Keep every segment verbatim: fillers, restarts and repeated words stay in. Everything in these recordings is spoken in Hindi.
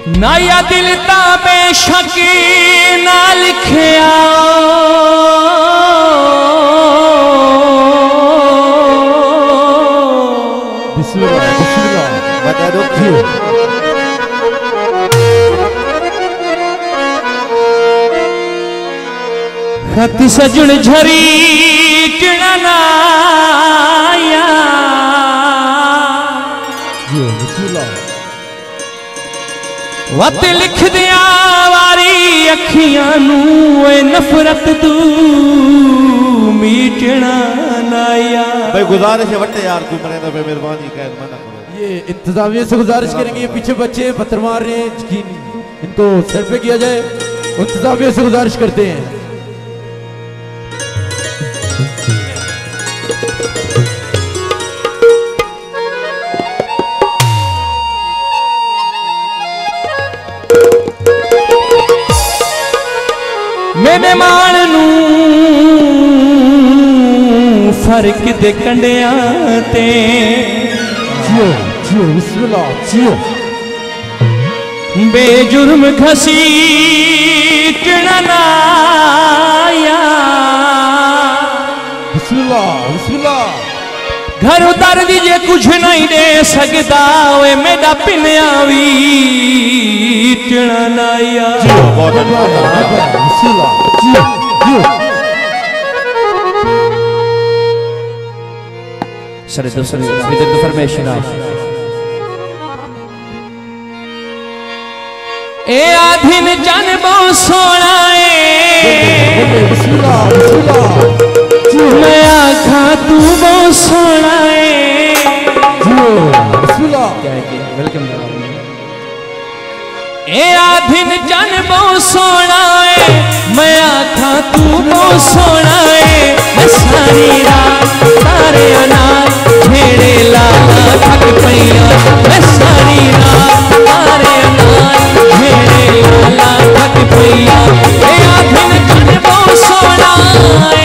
नाया दिल ता बेशक ना लिखिया बिस्मिल्लाह बिस्मिल्लाह बता दो क्यों खत सजन झरी टिणनाया वत लिख दिया वारी अखियां नू नफरत तू मीटना नाया। भाई गुजारिश है वटे यार तू मरे तो मेहरबानी कर मना करो। ये इंतजामिया से गुजारिश करेंगे, पीछे बच्चे पत्थर मार रहे हैं, यकीन इनको सर पे किया जाए। इंतजामिया से गुजारिश करते हैं। मेरे मान नू फर्क दे कंडिया ते जियो जियो बिस्मिल्लाह जियो बेजुर्म घसीटना नाया। बिस्मिल्लाह बिस्मिल्लाह घर उतार दीजिए कुछ नहीं दे सकता वे मेरा पिनिया भी नाया। बिस्मिल्लाह जियो जियो सरे दो सरे with the formation of a आधिन जन बहु सोना है। बिस्मिल्लाह बिस्मिल्लाह मैं आखा तू बहु सोना है। बिस्मिल्लाह वेलकम। ए आधिन जन बहु सोना है, मैं आखा तू बहु सोना है। मैं सारी रात तारे अनार छेड़े लाला थक पैया। मैं सारी रात तारे अनार छेड़े लाला थक पैया। ए आधिन जन बहु सोना है।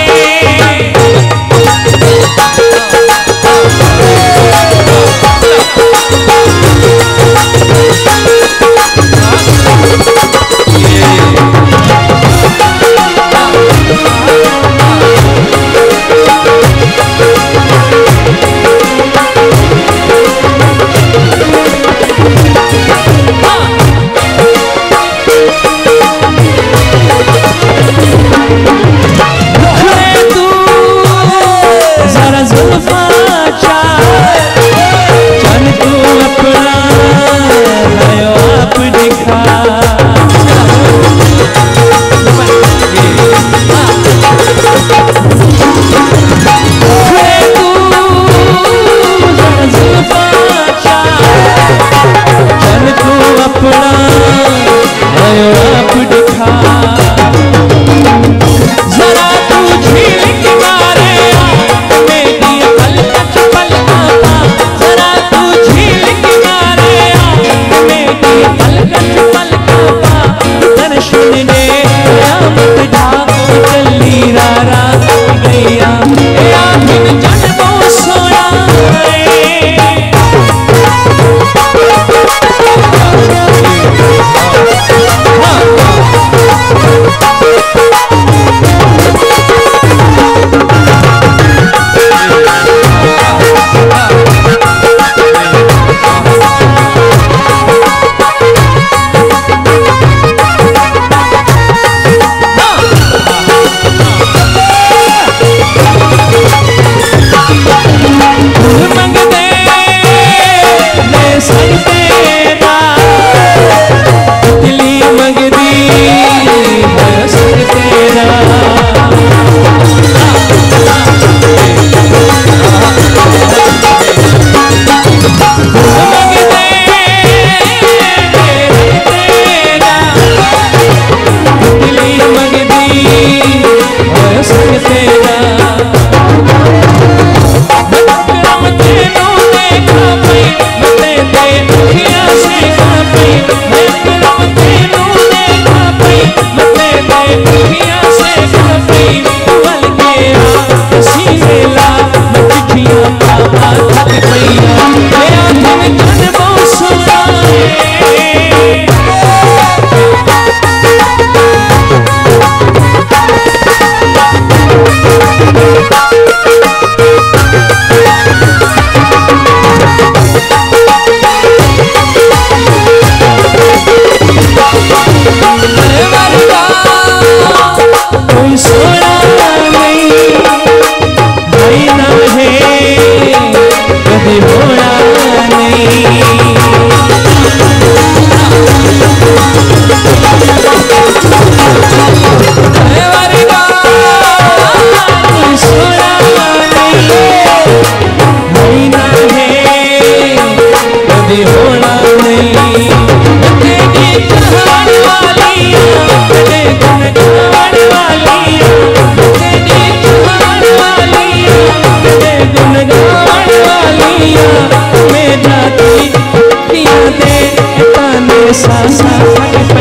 सा सा